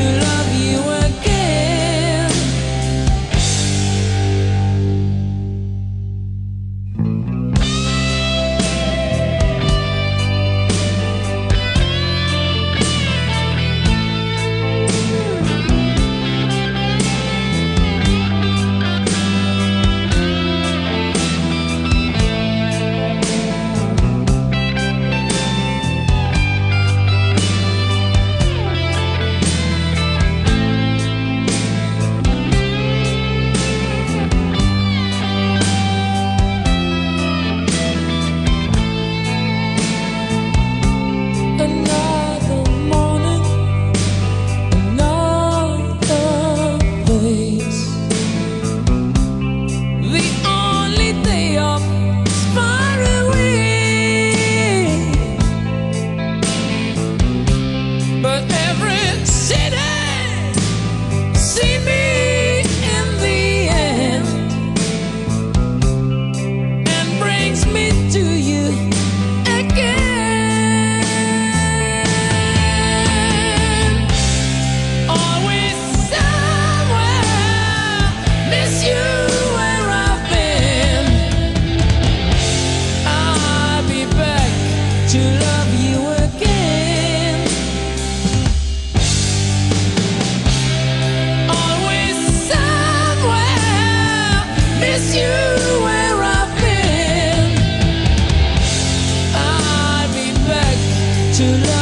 love you again. Another morning, another place. The only day off is far away, but every city see me in the end and brings me to you again. Always somewhere, miss you where I've been. I'll be back to love you again. Always somewhere, miss you where I've been. I'll be back to love